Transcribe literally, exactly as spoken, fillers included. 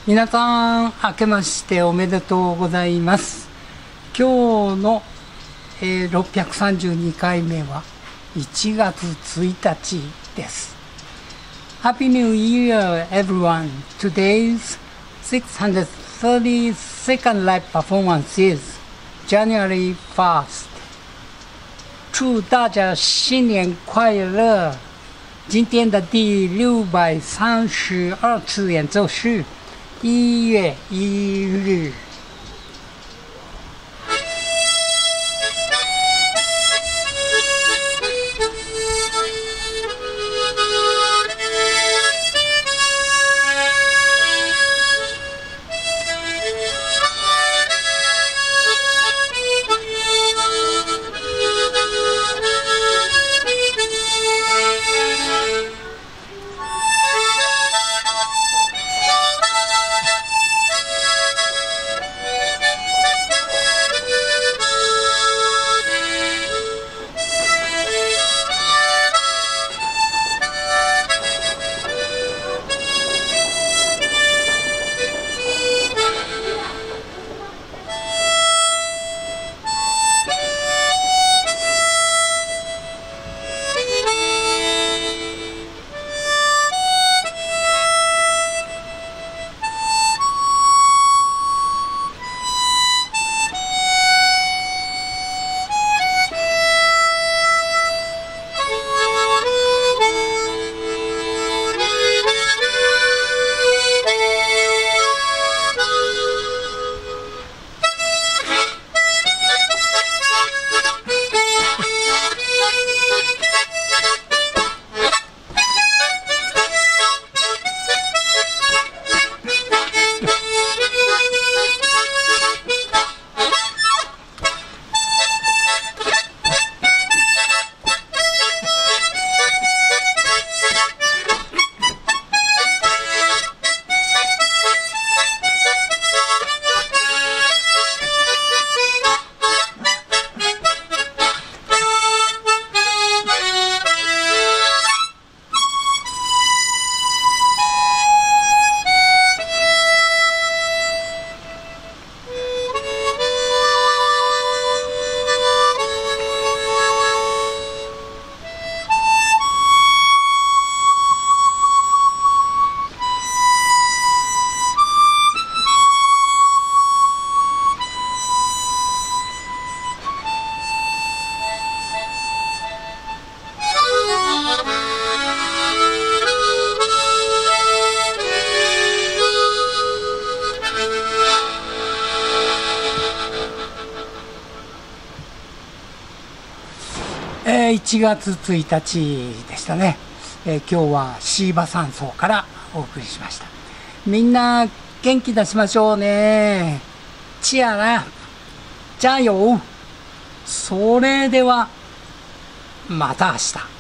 皆さん明けましておめでとうございます。今日の、えー、ろっぴゃくさんじゅうにかいめはいちがつついたちです。 Happy New Year everyone. Today's six hundred thirty-second live performance is January first. 祝大家新年快乐！今天的第六百三十二次演奏是一月一日。えー、いちがつついたちでしたね。えー、今日は椎葉山荘からお送りしました。みんな元気出しましょうね。チアラ、加油。それではまた明日。